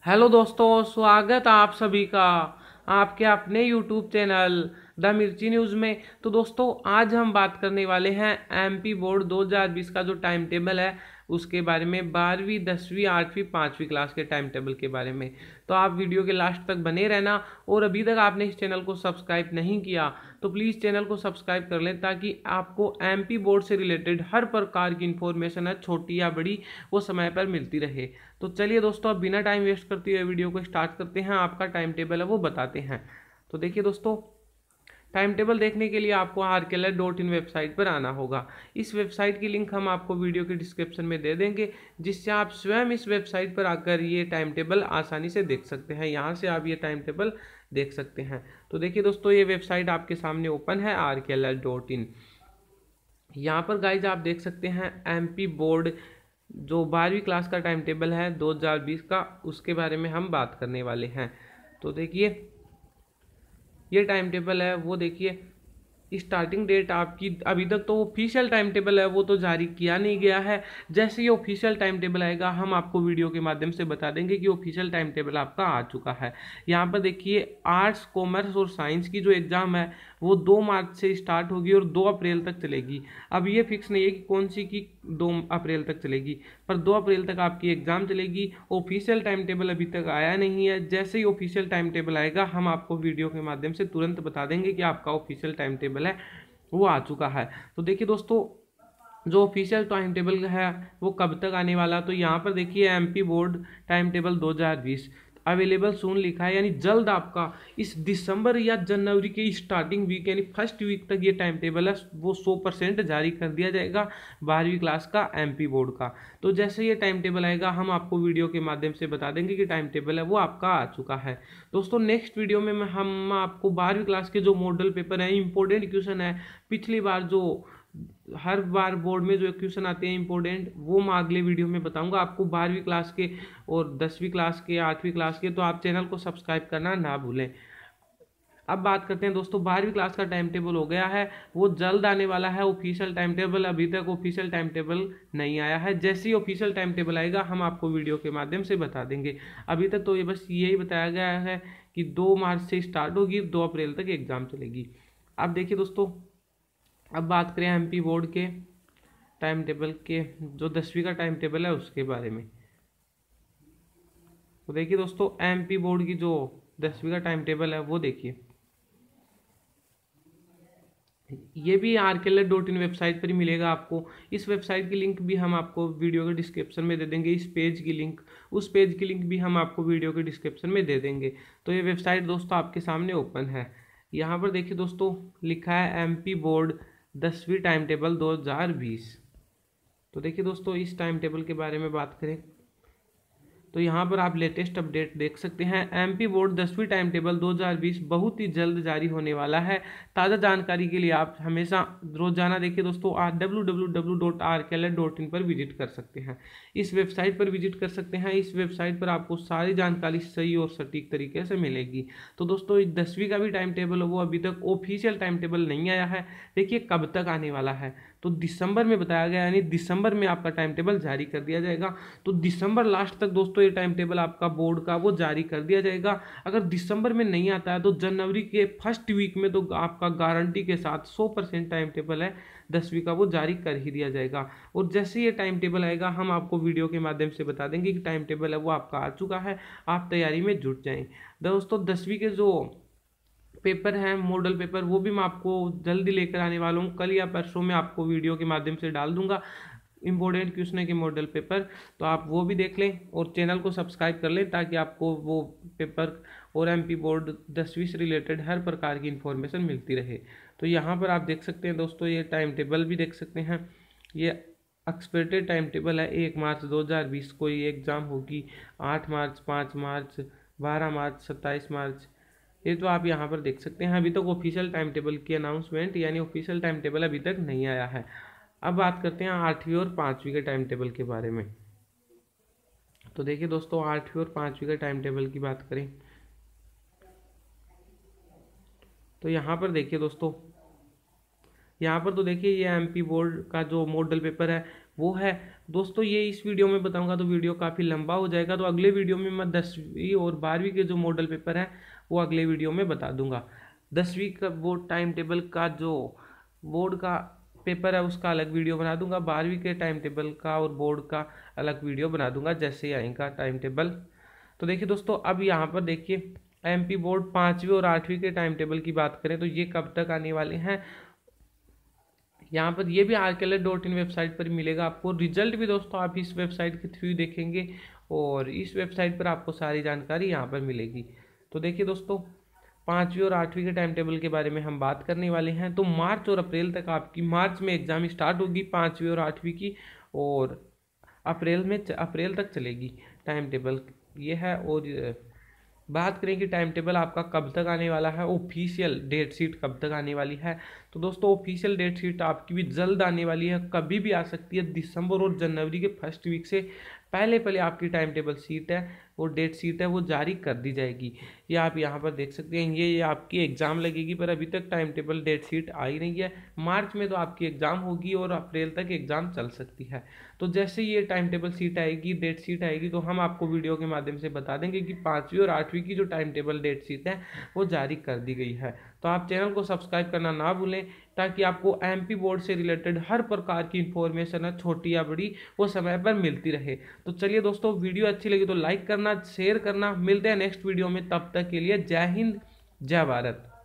Hello दोस्तों, स्वागत आप सभी का आपके अपने YouTube channel the Mirchi news में। तो दोस्तों, आज हम बात करने वाले हैं एमपी बोर्ड 2020 का जो टाइम टेबल है उसके बारे में, 12वीं 10वीं 8वीं 5वीं क्लास के टाइम टेबल के बारे में। तो आप वीडियो के लास्ट तक बने रहना, और अभी तक आपने इस चैनल को सब्सक्राइब नहीं किया तो प्लीज़ चैनल को सब्सक्राइब कर लें, ताकि आपको एमपी बोर्ड से रिलेटेड हर प्रकार की इन्फॉर्मेशन है, छोटी या बड़ी, वो समय पर मिलती रहे। तो चलिए दोस्तों, अब बिना टाइम वेस्ट करते हुए वीडियो को स्टार्ट करते हैं। आपका टाइम टेबल है वो बताते हैं। तो देखिए दोस्तों, टाइम टेबल देखने के लिए आपको rklet.in वेबसाइट पर आना होगा। इस वेबसाइट की लिंक हम आपको वीडियो के डिस्क्रिप्शन में दे देंगे, जिससे आप स्वयं इस वेबसाइट पर आकर ये टाइम टेबल आसानी से देख सकते हैं। यहाँ से आप ये टाइम टेबल देख सकते हैं। तो देखिए दोस्तों, ये वेबसाइट आपके सामने ओपन है, rklet.in। यहाँ पर गाइज आप देख सकते हैं एमपी बोर्ड जो 12वीं क्लास का टाइम टेबल है 2020 का, उसके बारे में हम बात करने वाले हैं। तो देखिए, ये टाइम टेबल है वो देखिए, स्टार्टिंग डेट आपकी, अभी तक तो ऑफिशियल टाइम टेबल है वो तो जारी किया नहीं गया है। जैसे ही ऑफिशियल टाइम टेबल आएगा हम आपको वीडियो के माध्यम से बता देंगे कि ऑफिशियल टाइम टेबल आपका आ चुका है। यहाँ पर देखिए, आर्ट्स कॉमर्स और साइंस की जो एग्ज़ाम है वो 2 मार्च से स्टार्ट होगी और 2 अप्रैल तक चलेगी। अब ये फिक्स नहीं है कि कौन सी की 2 अप्रैल तक चलेगी, पर 2 अप्रैल तक आपकी एग्ज़ाम चलेगी। ऑफिशियल टाइम टेबल अभी तक आया नहीं है। जैसे ही ऑफिशियल टाइम टेबल आएगा हम आपको वीडियो के माध्यम से तुरंत बता देंगे कि आपका ऑफिशियल टाइम टेबल है वो आ चुका है। तो देखिए दोस्तों, जो ऑफिशियल टाइम टेबल है वो कब तक आने वाला, तो यहाँ पर देखिए MP board time table 2020 available soon लिखा है, यानी जल्द आपका इस दिसंबर या जनवरी के स्टार्टिंग वीक यानी फर्स्ट वीक तक ये टाइम टेबल है वो 100% जारी कर दिया जाएगा 12वीं क्लास का एमपी बोर्ड का। तो जैसे ये टाइम टेबल आएगा हम आपको वीडियो के माध्यम से बता देंगे कि टाइम टेबल है वो आपका आ चुका है। दोस्तों, नेक्स्ट वीडियो में हम आपको 12वीं क्लास के जो मॉडल पेपर है, इंपॉर्टेंट क्वेश्चन है, पिछली बार जो हर बार बोर्ड में जो क्वेश्चन आते हैं इंपॉर्टेंट, वो मैं अगले वीडियो में बताऊंगा आपको 12वीं क्लास के और 10वीं क्लास के 8वीं क्लास के। तो आप चैनल को सब्सक्राइब करना ना भूलें। अब बात करते हैं दोस्तों, 12वीं क्लास का टाइम टेबल हो गया है, वो जल्द आने वाला है ऑफिशियल टाइम टेबल। अभी तक ऑफिशियल टाइम टेबल नहीं आया है। जैसे ही ऑफिशियल टाइम टेबल आएगा हम आपको वीडियो के माध्यम से बता देंगे। अभी तक तो ये बस यही बताया गया है कि 2 मार्च से स्टार्ट होगी, 2 अप्रैल तक एग्जाम चलेगी। अब देखिए दोस्तों, अब बात करें एमपी बोर्ड के टाइम टेबल के, जो 10वीं का टाइम टेबल है उसके बारे में। तो देखिए दोस्तों, एमपी बोर्ड की जो 10वीं का टाइम टेबल है वो देखिए, ये भी rklet.in वेबसाइट पर ही मिलेगा आपको। इस वेबसाइट की लिंक भी हम आपको वीडियो के डिस्क्रिप्शन में दे देंगे। इस पेज की लिंक, उस पेज की लिंक भी हम आपको वीडियो के डिस्क्रिप्शन में दे देंगे। तो ये वेबसाइट दोस्तों आपके सामने ओपन है। यहाँ पर देखिए दोस्तों, लिखा है एमपी बोर्ड 10वीं टाइम टेबल 2020। तो देखिए दोस्तों, इस टाइम टेबल के बारे में बात करें तो यहाँ पर आप लेटेस्ट अपडेट देख सकते हैं। एमपी बोर्ड 10वीं टाइम टेबल 2020 बहुत ही जल्द जारी होने वाला है। ताज़ा जानकारी के लिए आप हमेशा रोजाना देखिए दोस्तों www.rklet.in पर विजिट कर सकते हैं। इस वेबसाइट पर विजिट कर सकते हैं। इस वेबसाइट पर आपको सारी जानकारी सही और सटीक तरीके से मिलेगी। तो दोस्तों, 10वीं का भी टाइम टेबल है वो अभी तक ऑफिशियल टाइम टेबल नहीं आया है। देखिए कब तक आने वाला है, तो दिसंबर में बताया गया, यानी दिसंबर में आपका टाइम टेबल जारी कर दिया जाएगा। तो दिसंबर लास्ट तक दोस्तों ये टाइम टेबल आपका बोर्ड का वो जारी कर दिया जाएगा। अगर दिसंबर में नहीं आता है तो जनवरी के फर्स्ट वीक में तो आपका गारंटी के साथ 100% टाइम टेबल है 10वीं का वो जारी कर ही दिया जाएगा। और जैसे ये टाइम टेबल आएगा हम आपको वीडियो के माध्यम से बता देंगे कि टाइम टेबल है वो आपका आ चुका है, आप तैयारी में जुट जाएं। दोस्तों, 10वीं के जो पेपर हैं मॉडल पेपर, वो भी मैं आपको जल्दी लेकर आने वाला हूँ। कल या परसों में आपको वीडियो के माध्यम से डाल दूंगा इंपॉर्टेंट क्वेश्चन के मॉडल पेपर। तो आप वो भी देख लें और चैनल को सब्सक्राइब कर लें, ताकि आपको वो पेपर और एमपी बोर्ड 10वीं से रिलेटेड हर प्रकार की इन्फॉर्मेशन मिलती रहे। तो यहाँ पर आप देख सकते हैं दोस्तों, ये टाइम टेबल भी देख सकते हैं। ये एक्सपेक्टेड टाइम टेबल है। 1 मार्च 2020 को ये एग्ज़ाम होगी, 8 मार्च, 5 मार्च, 12 मार्च, 27 मार्च। ये तो आप यहाँ पर देख सकते हैं। अभी तक ऑफिशियल टाइम टेबल की अनाउंसमेंट यानी ऑफिशियल टाइम टेबल अभी तक नहीं आया है। अब बात करते हैं 8वीं और 5वीं के टाइम टेबल के बारे में। तो देखिए दोस्तों, 8वीं और 5वीं के टाइम टेबल की बात करें तो यहाँ पर देखिए दोस्तों, यहाँ पर तो देखिए ये एमपी बोर्ड का जो मॉडल पेपर है वो है दोस्तों, ये इस वीडियो में बताऊंगा तो वीडियो काफ़ी लंबा हो जाएगा, तो अगले वीडियो में मैं 10वीं और 12वीं के जो मॉडल पेपर हैं वो अगले वीडियो में बता दूंगा। 10वीं का बोर्ड टाइम टेबल का जो बोर्ड का पेपर है उसका अलग वीडियो बना दूंगा, 12वीं के टाइम टेबल का और बोर्ड का अलग वीडियो बना दूंगा जैसे ही आएगा टाइम टेबल। तो देखिए दोस्तों, अब यहाँ पर देखिए एमपी बोर्ड 5वीं और 8वीं के टाइम टेबल की बात करें तो ये कब तक आने वाले हैं, यहाँ पर ये भी rklet.in वेबसाइट पर मिलेगा आपको। रिजल्ट भी दोस्तों आप इस वेबसाइट के थ्रू देखेंगे और इस वेबसाइट पर आपको सारी जानकारी यहाँ पर मिलेगी। तो देखिए दोस्तों, 5वीं और 8वीं के टाइम टेबल के बारे में हम बात करने वाले हैं। तो मार्च और अप्रैल तक आपकी, मार्च में एग्ज़ाम स्टार्ट होगी 5वीं और 8वीं की, और अप्रैल तक चलेगी टाइम टेबल ये है। और बात करें कि टाइम टेबल आपका कब तक आने वाला है, ऑफिशियल डेट शीट कब तक आने वाली है, तो दोस्तों ऑफिशियल डेट शीट आपकी भी जल्द आने वाली है, कभी भी आ सकती है। दिसंबर और जनवरी के फर्स्ट वीक से पहले आपकी टाइम टेबल शीट है और डेट शीट है वो जारी कर दी जाएगी। ये आप यहाँ पर देख सकते हैं, ये आपकी एग्ज़ाम लगेगी, पर अभी तक टाइम टेबल डेट शीट आई नहीं है। मार्च में तो आपकी एग्ज़ाम होगी और अप्रैल तक एग्ज़ाम चल सकती है। तो जैसे ये टाइम टेबल शीट आएगी, डेट शीट आएगी, तो हम आपको वीडियो के माध्यम से बता देंगे कि 5वीं और 8वीं की जो टाइम टेबल डेट शीट है वो जारी कर दी गई है। तो आप चैनल को सब्सक्राइब करना ना भूलें, ताकि आपको एमपी बोर्ड से रिलेटेड हर प्रकार की इंफॉर्मेशन है, छोटी या बड़ी, वो समय पर मिलती रहे। तो चलिए दोस्तों, वीडियो अच्छी लगी तो लाइक करना, शेयर करना। मिलते हैं नेक्स्ट वीडियो में, तब तक के लिए जय हिंद, जय भारत।